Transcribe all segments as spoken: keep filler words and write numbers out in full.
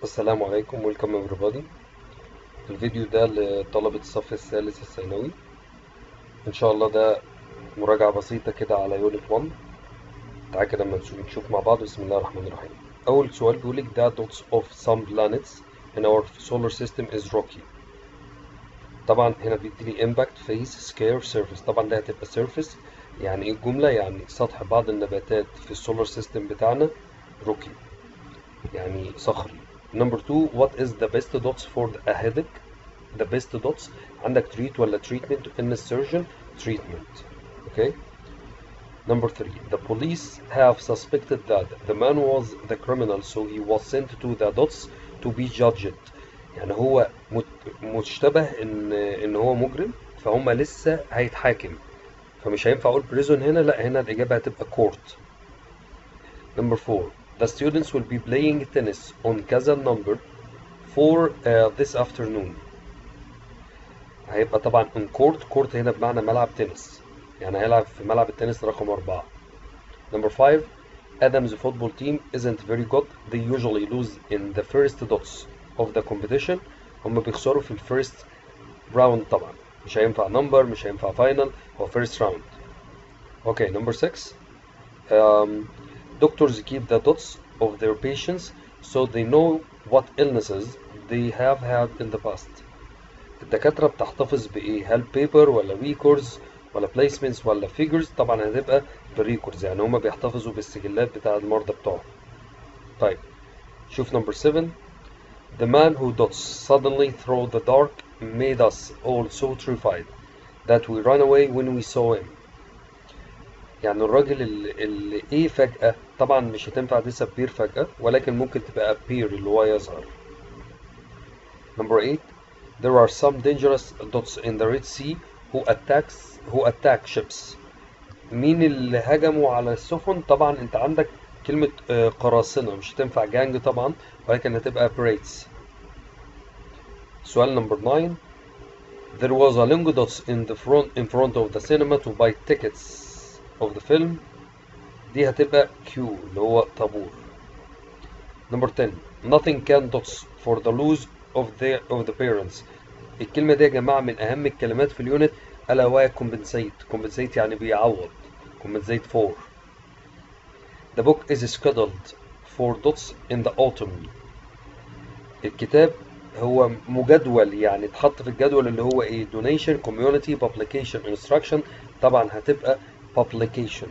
السلام عليكم. ويلكم everybody. الفيديو ده لطلبة الصف الثالث الثانوي. ان شاء الله ده مراجعة بسيطة كده على يونت واحد. تعالى كده اما نشوف نشوف مع بعض. بسم الله الرحمن الرحيم. اول سؤال بيقول لك the dots of some planets in our solar system is rocky. طبعا هنا بيدي لي impact phase scare surface. طبعا ده هتبقى surface. يعني ايه الجملة؟ يعني سطح بعض النباتات في السولار سيستم بتاعنا rocky، يعني صخري. نمبر اتنين what is the best dots for a headache. the best dots عندك treat ولا treatment in a surgeon treatment. okay. Number three the police have suspected that the man was the criminal so he was sent to the dots to be judged. يعني هو مشتبه ان ان هو مجرم فهم لسه هيتحاكم، فمش هينفع اقول prison هنا، لا هنا الاجابه هتبقى court. Number four the students will be playing tennis on كذا number for uh, this afternoon. هيبقى طبعا on court. court هنا بمعنى ملعب تنس، يعني هيلعب في ملعب التنس رقم أربعة. Number five Adam's football team isn't very good. They usually lose in the first dots of the competition. هم بيخسروا في الفيرست راوند. طبعا مش هينفع number، مش هينفع final، هو first round. Okay. Number six um, doctors keep the dots of their patients so they know what illnesses they have had in the past. الدكاترة بتحتفظ بإيه؟ هل بيبر ولا ريكوردز ولا بليسمنتس ولا فيجرز؟ طبعا هتبقى بالريكوردز، يعني هما بيحتفظوا بالسجلات بتاع المرضى بتوعهم. طيب شوف نمبر سبعة The man who dots suddenly through the dark made us all so terrified that we ran away when we saw him. يعني الراجل اللي, اللي ايه فجأة، طبعا مش هتنفع disappear فجأة، ولكن ممكن تبقى appear اللي هو يظهر. Number eight There are some dangerous dots in the Red Sea who attacks who attack ships. مين اللي هجموا على السفن؟ طبعا انت عندك كلمة قراصنة، مش هتنفع جانج طبعا، ولكن هتبقى pirates. سؤال نمبر تسعة There was a long dots in the front in front of the cinema to buy tickets of the film. دي هتبقى Q اللي هو طابور. نمبر عشرة Nothing can dots for the lose of the of the parents. الكلمة دي يا جماعة من أهم الكلمات في اليونت، ألا وهي compensate. compensate يعني بيعوض. compensate for. The book is scheduled for dots in the autumn. الكتاب هو مجدول، يعني اتحط في الجدول اللي هو ايه؟ donation community publication instruction. طبعا هتبقى publication.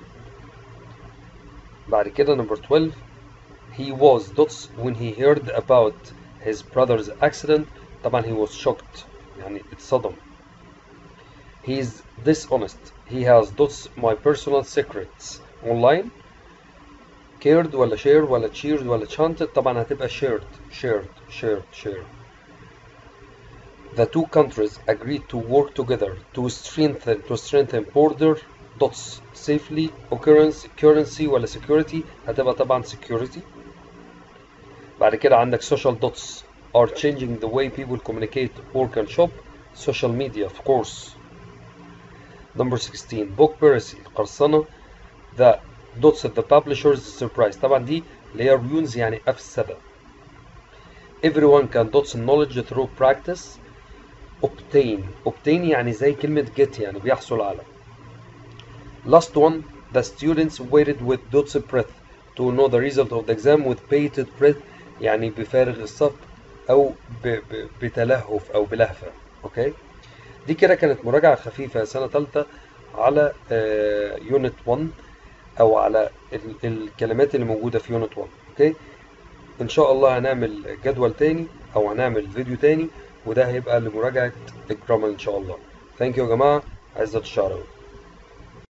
بعد كده number twelve he was dots when he heard about his brother's accident. طبعا he was shocked يعني اتصدم. he is dishonest. he has dots my personal secrets online. cared ولا share ولا cheered ولا chanted؟ طبعا هتبقى shared shared shared shared. the two countries agreed to work together to strengthen to strengthen border dots safely. occurrence currency ولا security؟ هتبقى طبعا security. بعد كده عندك social dots are changing the way people communicate, work and shop. social media of course. Number sixteen book piracy القرصنة. the dots of the publishers surprise. طبعا دي اللي هي ruins يعني أفسد. everyone can dots knowledge through practice. obtain obtain يعني زي كلمة get يعني بيحصل على. last one the students waited with dots breath to know the result of the exam with bated breath يعني بفارغ الصبر او ب ب بتلهف او بلهفة. اوكي. دي كده كانت مراجعة خفيفة سنة تالتة على يونت واحد او على ال الكلمات اللي موجودة في يونت واحد. اوكي. ان شاء الله هنعمل جدول تاني او هنعمل فيديو تاني، وده هيبقى لمراجعة الجرامر ان شاء الله. ثانك يو يا جماعة. عزت الشعراوي.